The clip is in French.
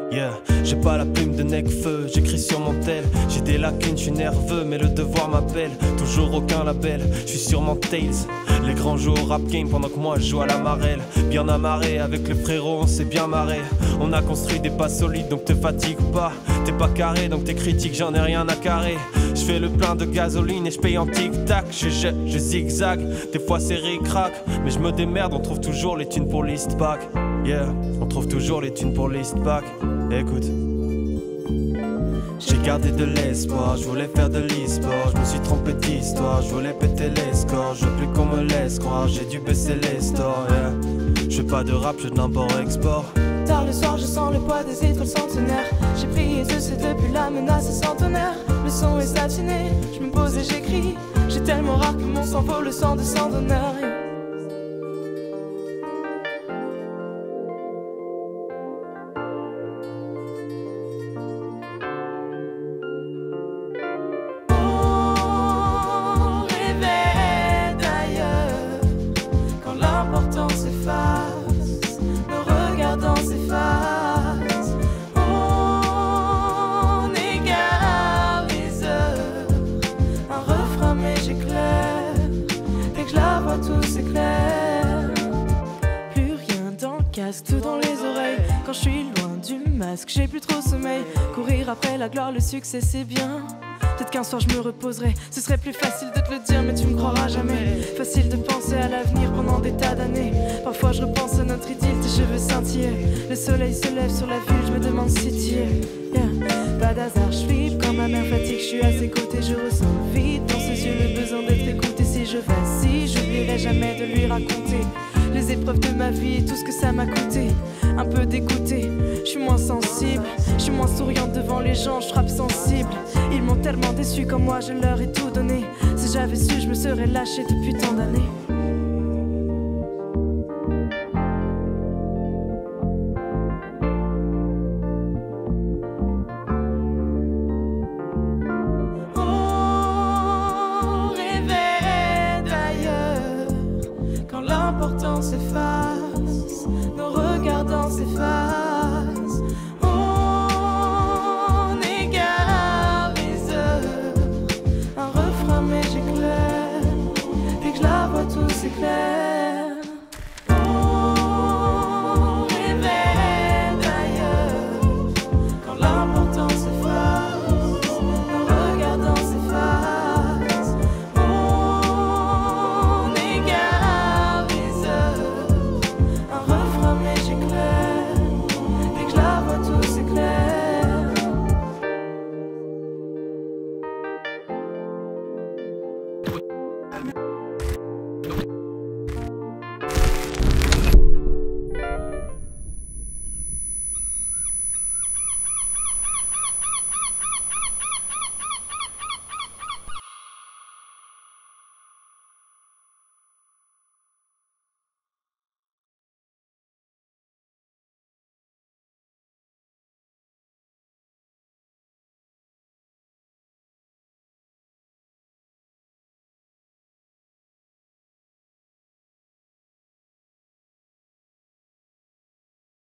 Yeah, j'ai pas la plume de Necfeu, j'écris sur mon tel. J'ai des lacunes, je suis nerveux, mais le devoir m'appelle. Toujours aucun label, je suis sur mon Tails. Les grands jouent au rap game pendant que moi je joue à la marelle. Bien amarré, avec le frérot on s'est bien marré. On a construit des pas solides donc te fatigue pas. T'es pas carré donc t'es critique, j'en ai rien à carrer. Je fais le plein de gasoline et je paye en tic-tac. Je jette, je zigzag, des fois c'est ric-rac. Mais je me démerde, on trouve toujours les thunes pour l'Eastpack. Yeah, on trouve toujours les thunes pour l'Eastpack. Écoute, j'ai gardé de l'espoir, je voulais faire de l'e-sport. Je me suis trompé d'histoire, je voulais péter les scores. Je veux plus qu'on me laisse croire, j'ai dû baisser les stores. Yeah. Je fais pas de rap, je d'import-export. Tard le soir, je sens le poids des étoiles centenaires. J'ai prié Dieu, c'est depuis la menace centenaire. Le son est satiné, je me pose et j'écris. J'ai tellement rare que mon sang vaut le sang de sang d'honneur. Tout dans les oreilles, quand je suis loin du masque, j'ai plus trop sommeil. Courir après la gloire, le succès c'est bien. Peut-être qu'un soir je me reposerai, ce serait plus facile de te le dire mais tu me croiras jamais. Facile de penser à l'avenir pendant des tas d'années. Parfois je repense à notre idylle, tes cheveux scintillés. Le soleil se lève sur la ville, je me demande si t'y es. Yeah. Pas d'hasard, je flippe quand ma mère fatigue, je suis à ses côtés. Je ressens vite dans ses yeux le besoin d'être écouté. Si je vacille, j'oublierai jamais de lui raconter les épreuves de ma vie et tout ce que ça m'a coûté. Un peu dégoûté, je suis moins sensible, je suis moins souriante devant les gens, je frappe sensible. Ils m'ont tellement déçu quand moi je leur ai tout donné. Si j'avais su, je me serais lâché depuis tant d'années. On rêvait d'ailleurs quand l'important s'efface.